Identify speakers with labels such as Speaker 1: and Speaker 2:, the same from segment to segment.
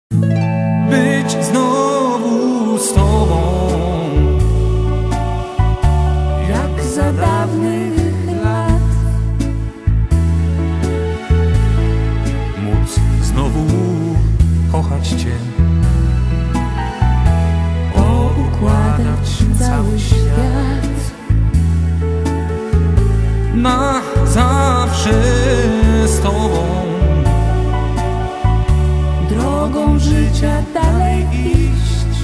Speaker 1: być znowu z Tobą,
Speaker 2: jak za dawnych lat.
Speaker 1: Móc znowu kochać Cię,
Speaker 2: Poukładać cały świat
Speaker 1: na zawsze z Tobą,
Speaker 2: drogą życia dalej iść,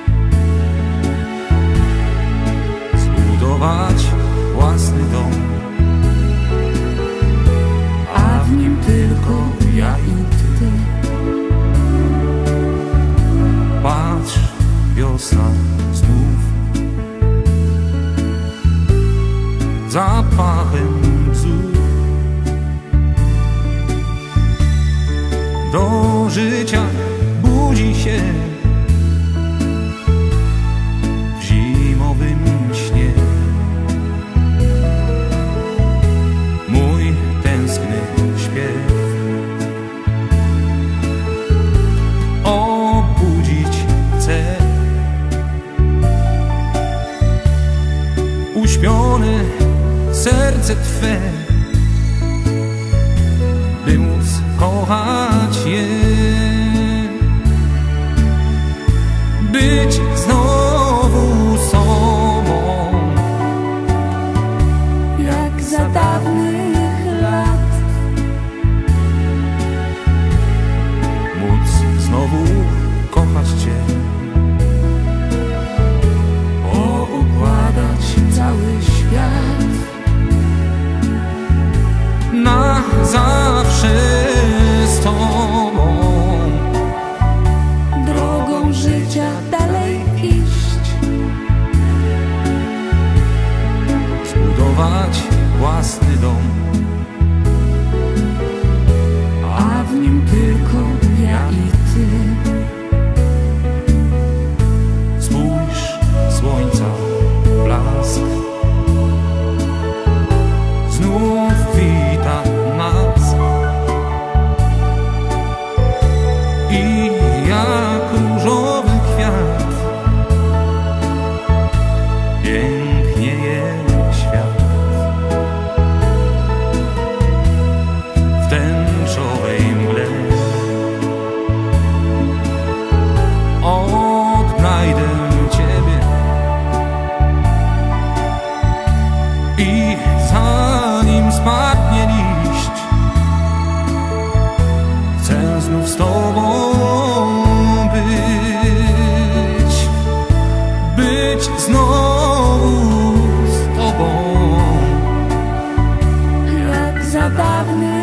Speaker 1: zbudować własny dom,
Speaker 2: a w nim tylko ja i Ty.
Speaker 1: Patrz, wiosna znów zapachem bzów do życia budzi się w zimowym śnie. Mój tęskny śpiew obudzić chce uśpione serce Twe, by móc kochać je, być znowu sobą,
Speaker 2: Jak za dawnych lat.
Speaker 1: móc znowu kochać Cię,
Speaker 2: Poukładać cały świat
Speaker 1: na zawsze z Tobą,
Speaker 2: drogą życia dalej iść,
Speaker 1: zbudować własny dom,
Speaker 2: a w nim tylko ja i Ty.
Speaker 1: spójrz, słońca blask znów wita nas i jak różowy kwiat pięknieje świat w tęczowej mgle. Odnajdę Ciebie i zanim spadnie liść, chcę znów z Tobą być znowu z Tobą,
Speaker 2: Jak za dawnych